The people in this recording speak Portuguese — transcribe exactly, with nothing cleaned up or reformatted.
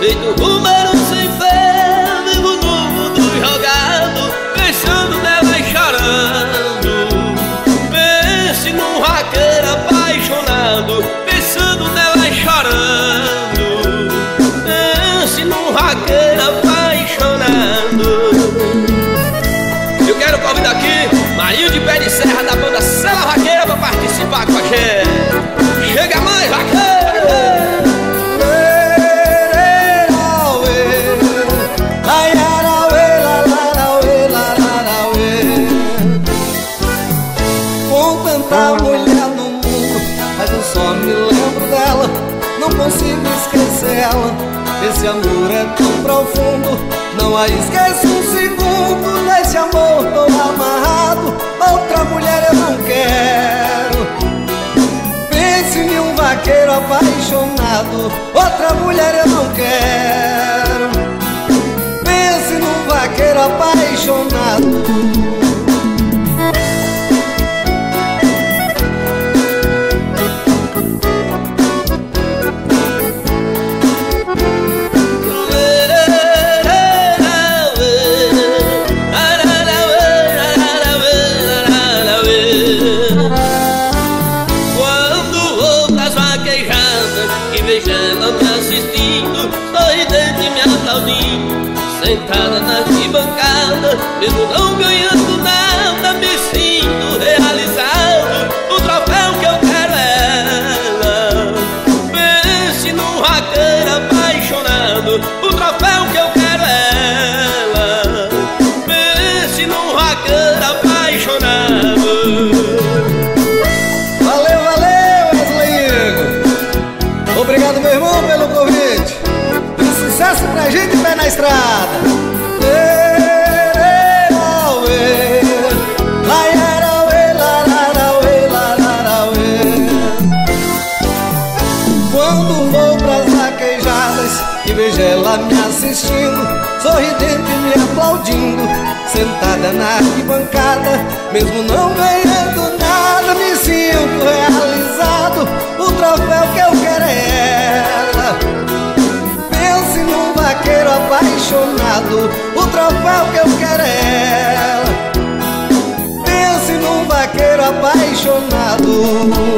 feito número sem fé, vivo no mundo jogado, pensando nela e chorando. Pense num vaqueiro apaixonado, pensando nela e chorando. Pense num vaqueiro apaixonado. Eu quero convidar aqui Marinho de Pé de Serra da banda Sela Vaqueira pra participar com a gente. Chega mais, vaqueiro! Com tanta mulher no mundo, mas eu só me lembro dela, não consigo esquecer ela. Esse amor é tão profundo, não a esqueço um segundo. Nesse amor tô amarrado, outra mulher eu não quero. Pense em um vaqueiro apaixonado, outra mulher eu não quero. Pense num vaqueiro apaixonado. Sentada na arquibancada, mesmo não ganhando nada, me sinto realizado. O troféu que eu quero é ela. Pense num vaqueiro apaixonado, o troféu que eu quero é ela. Pense num vaqueiro apaixonado. Valeu, valeu, Wesley. Obrigado, meu irmão, pelo convite. Sucesso pra gente, pé na estrada. Quando vou pras vaquejadas e vejo ela me assistindo, sorridente me aplaudindo, sentada na arquibancada, mesmo não ganhando nada, me sinto realizado. O troféu que eu quero é ela. Pense num vaqueiro apaixonado, o troféu que eu quero é ela. Pense num vaqueiro apaixonado.